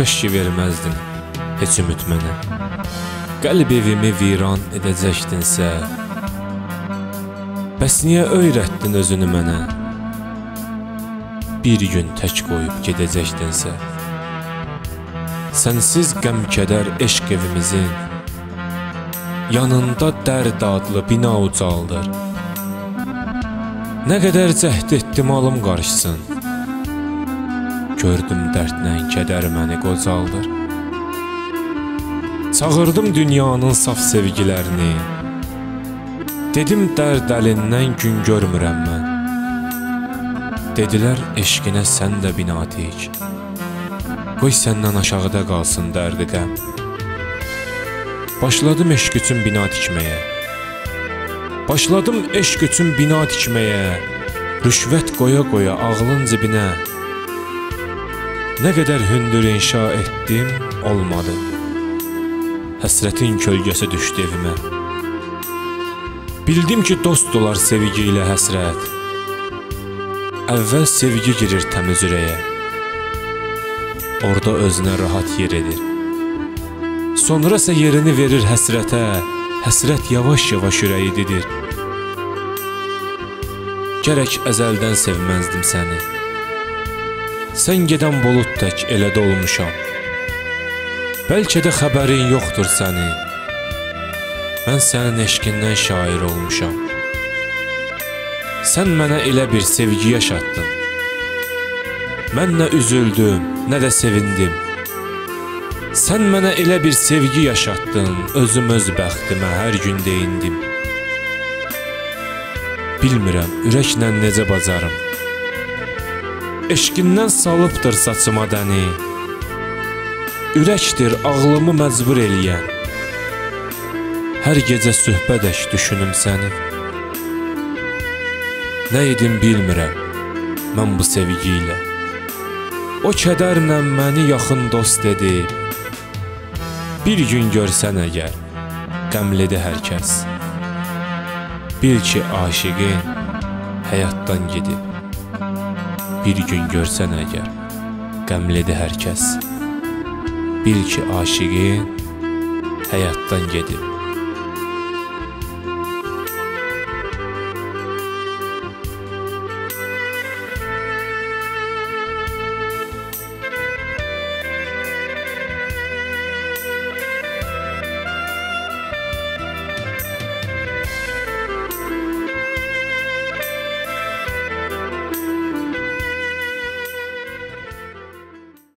Köşk verməzdin heç ümid mənə. Qəlb evimi viran edəcəkdinsə, bəs niyə öyrətdin özünü mənə? Bir gün tək qoyub gedəcəkdinsə, sənsiz qəm-kədər eşq evimizin yanında dərd adlı bina ucaldır. Nə qədər cəhd etdim alım qarışsın, gördüm dərdlə kədər məni qocaldır. Çağırdım dünyanın saf sevgilərini, dedim dərd əlindən gün görmürəm mən. Dedilər eşqinə sən də bina tik, qoy səndən aşağıda qalsın dərdi qəm. Başladım eşq üçün bina tikməyə, başladım eşq üçün bina tikməyə, rüşvət qoya-qoya ağlın cibinə. Nə qədər hündür inşa etdim, olmadı. Həsrətin kölgəsi düşdü evimə. Bildim ki, dost olar sevgi ilə həsrət. Əvvəl sevgi girir təmiz ürəyə, orada özünə rahat yer edir. Sonra isə yerini verir həsrətə, həsrət yavaş-yavaş ürəyi didir. Gərək əzəldən sevməzdim səni, sən gedən bulud tək elə dolmuşam. Bəlkə də xəbərin yoxdur sənin, mən sənin eşqindən şair olmuşam. Sən mənə elə bir sevgi yaşatdın, mən nə üzüldüm, nə də sevindim. Sən mənə elə bir sevgi yaşatdın, özüm öz bəxtimə hər gün deyindim. Bilmirəm, ürəklə necə bacarım, eşqindən salıbdır saçıma dəni. Ürəkdir ağlımı məcbur eləyən, hər gecə söhbədək düşünüm səni. Nə edim bilmirəm mən bu sevgi ilə, o kədərlə məni yaxın dost edib. Bir gün görsən əgər, qəmlidir hər kəs, bil ki, aşiqin həyatdan gedib. Bir gün görsən əgər, qəmlidir hər kəs, bil ki, aşiqin həyatdan gedib.